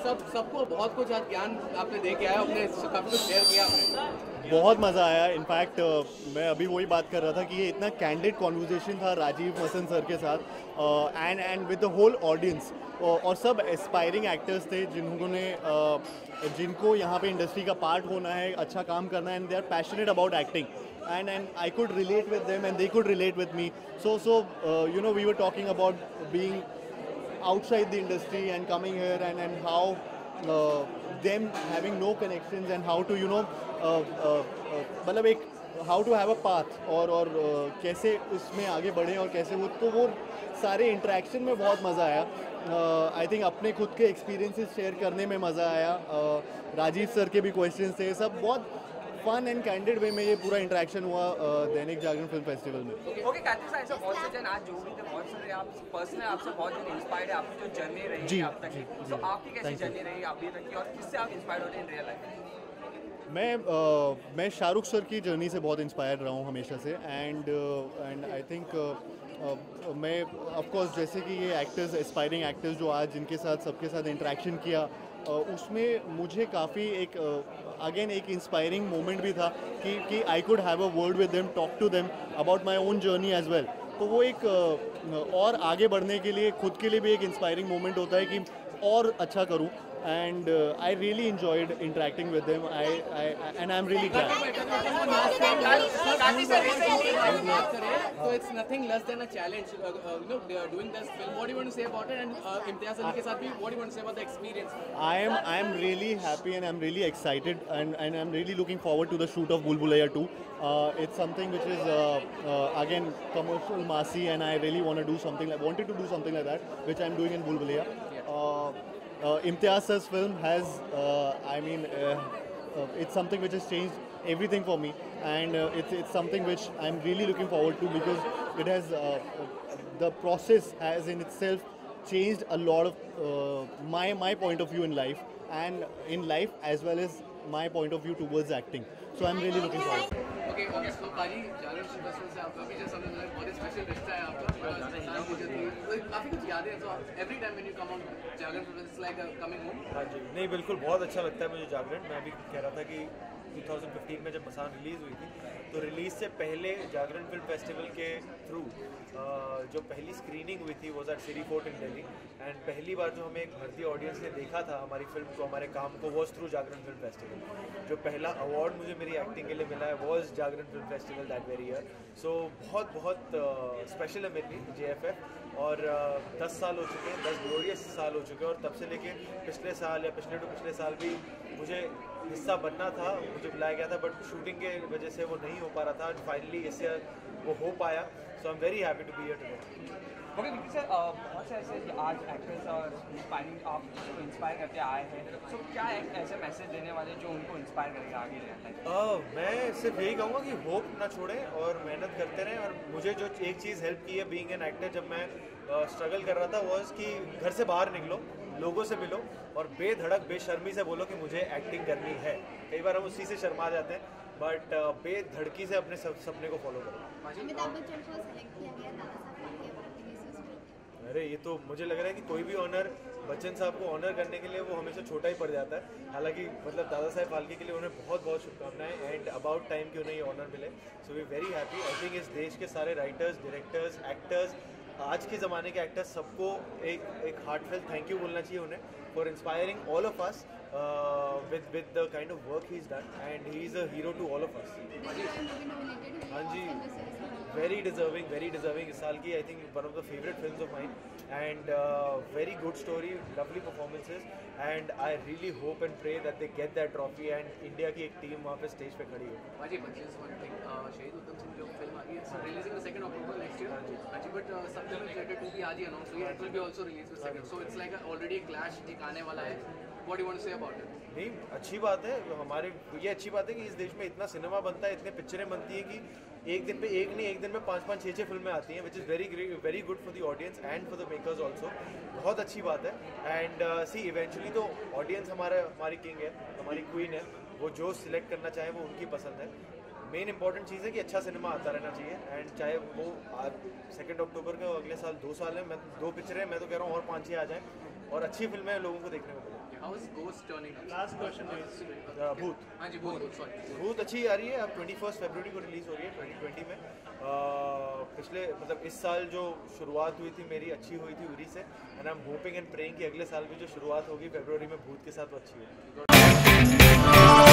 सबको बहुत कुछ आज ज्ञान आपने दे के आया, अपने काफ़ी कुछ शेयर किया आपने। बहुत मज़ा आया। इनफैक्ट मैं अभी वही बात कर रहा था कि ये इतना कैंडिड कॉन्वर्जेशन था राजीव मसन सर के साथ and with the whole audience, और सब एस्पायरिंग एक्टर्स थे जिन्होंने जिनको यहाँ पे इंडस्ट्री का पार्ट होना है, अच्छा काम करना है, and they are passionate about acting, and I could relate with them and they could relate with me. So you know, we were talking about being outside the industry and coming here, and how them having no connections and how to, you know, मतलब एक how to have a path, और कैसे उसमें आगे बढ़े और कैसे वो सारे इंटरेक्शन में बहुत मज़ा आया। आई थिंक अपने खुद के एक्सपीरियंसेस शेयर करने में मज़ा आया। राजीव सर के भी क्वेश्चंस थे, सब बहुत फन एंड कैंडिड वे में ये पूरा इंटरेक्शन हुआ दैनिक जागरण फिल्म फेस्टिवल में। ओके कार्तिक सर, ऐसा बहुत से जन आज जो भी थे, बहुत सारे आप पर्सनली आपसे बहुत जन इंस्पायर्ड है, आपकी जो जर्नी रही जी, है अब तक की, तो आपकी कैसी Thank you. जर्नी रही है अभी तक की, और किससे आप इंस्पायर्ड होते हैं इन रियल लाइफ? मैं शाहरुख सर की जर्नी से बहुत इंस्पायर रहा हूँ हमेशा से, एंड आई थिंक मैं ऑफ कोर्स जैसे कि ये एक्टर्स, एस्पायरिंग एक्टर्स जो आज जिनके साथ सबके साथ इंटरेक्शन किया, उसमें मुझे काफ़ी एक अगेन एक इंस्पायरिंग मोमेंट भी था कि I could have a word with them, talk to them about my own journey as well. तो वो एक और आगे बढ़ने के लिए खुद के लिए भी एक इंस्पायरिंग मोमेंट होता है कि और अच्छा करूं, and I really enjoyed interacting with them. And I'm really glad. So it's nothing less than a challenge. You know, they are doing this film. What do you want to say about it? And Imtiaz Ali ke sath bhi, what do you want to say about the experience? I am really happy and I'm really excited, and I'm really looking forward to the shoot of Bhool Bhulaiyaa 2. It's something which is again commercial, massy, and I really wanted to do something like that, which I'm doing in Bhool Bhulaiyaa. Imtiaz sir's film has, it's something which has changed everything for me, and it's something which I'm really looking forward to, because it has the process has in itself changed a lot of my point of view in life, and in life as well as my point of view towards acting. So I'm really looking forward. Okay, so Paji, Jagran film festival से आपका भी जैसा मुझे बहुत ही special रिश्ता है आपका, काफ़ी कुछ यादें हैं। So every time when you come on Jagran film, it's like coming home. हाँ जी, नहीं बिल्कुल बहुत अच्छा लगता है मुझे जागरण। मैं भी कह रहा था कि 2015 में जब मसान रिलीज़ हुई थी, तो रिलीज़ से पहले जागरण फिल्म फेस्टिवल के थ्रू जो पहली स्क्रीनिंग हुई थी was at Siri fort in Delhi, and पहली बार जो हमें एक भारतीय ऑडियंस ने देखा था हमारी फिल्म को, हमारे काम को, was through Jagran film festival. जो पहला अवार्ड मुझे मेरी एक्टिंग के लिए मिला है was Jagran film festival that very year. So बहुत बहुत स्पेशल है मेरे लिए JFF, और 10 साल हो चुके हैं, 10 ग्लोरियस साल हो चुके हैं, और तब से लेके पिछले साल या पिछले टू पिछले साल भी मुझे हिस्सा बनना था, मुझे बुलाया गया था, बट शूटिंग के वजह से वो नहीं हो पा रहा था, एंड फाइनली इससे वो हो पाया। So I am very happy to be here today. Okay Vicky sir, बहुत से ऐसे आज एक्टर्स और इंस्पायरिंग आप जिसको इंस्पायर करते आए हैं, सो क्या एक ऐसे मैसेज देने वाले जो उनको इंस्पायर करेगा आगे लाइफ? मैं सिर्फ यही कहूँगा कि होप ना छोड़ें और मेहनत करते रहें। और मुझे जो एक चीज़ हेल्प की है बीइंग एन एक्टर, जब मैं स्ट्रगल कर रहा था, वॉज कि घर से बाहर निकलो, लोगों से मिलो, और बेधड़क बेशर्मी से बोलो कि मुझे एक्टिंग करनी है। कई बार हम उसी से शर्मा जाते हैं, बट बेधड़की से अपने सपने को फॉलो करो। अमिताभ बच्चन को सेलेक्ट किया गया दादा साहब फाल्के अवार्ड के लिए। अरे ये तो मुझे लग रहा है कि कोई भी ऑनर बच्चन साहब को ऑनर करने के लिए वो हमेशा छोटा ही पड़ जाता है। हालांकि मतलब दादा साहब फाल्के के लिए उन्हें बहुत बहुत शुभकामनाएं, एंड अबाउट टाइम कि उन्हें ये ऑनर मिले। So we very happy. I think इस देश के सारे राइटर्स, डायरेक्टर्स, एक्टर्स, आज के ज़माने के एक्टर्स, सबको एक हार्टफेल थैंक यू बोलना चाहिए उन्हें for inspiring all of us with the kind of work he's done, and he is a hero to all of us. हाँ जी, very deserving इस साल की, I think one of the favorite films of mine, and very good story, lovely performances, and I really hope and pray that they get that trophy and India की एक team वहाँ पे stage पे खड़ी हो। Paji, but just one thing, शहीद उधम सिंह जो film आ गई है, releasing the 2nd October next year. Paji, but Saptaram Theatre 2 भी आज ही announce हुई है, it will be also released with 2nd, so it's like already a clash एक आने वाला है। What do you want to say about it? नहीं, अच्छी बात है। हमारे ये अच्छी बात है कि इस देश में इतना सिनेमा बनता है, इतने पिक्चरें बनती हैं कि एक दिन पे एक नहीं, एक दिन में 5-5, 6-6 फिल्में आती हैं, which is very good for the audience and for the makers also. बहुत अच्छी बात है। एंड सी इवेंचुअली तो ऑडियंस हमारी किंग है, हमारी क्वीन है, वो जो सिलेक्ट करना चाहे वो उनकी पसंद है। मेन इंपॉर्टेंट चीज़ है कि अच्छा सिनेमा आता रहना चाहिए, एंड चाहे वो आज 2 अक्टूबर का अगले साल 2 साल है, मैं 2 पिक्चरें, मैं तो कह रहा हूँ और 5-6 आ जाएँ, और अच्छी फिल्में लोगों को देखने को मिलेंगी। How is Ghost turning out? Last question भूत हाँ जी, भूत, सॉरी। बहुत अच्छी आ रही है। अब 21 फरवरी को रिलीज़ हो रही है 2020 में। पिछले मतलब इस साल जो शुरुआत हुई थी मेरी अच्छी हुई थी उरी से, and I am hoping and praying कि अगले साल भी जो शुरुआत होगी फरवरी में भूत के साथ वो अच्छी होगी।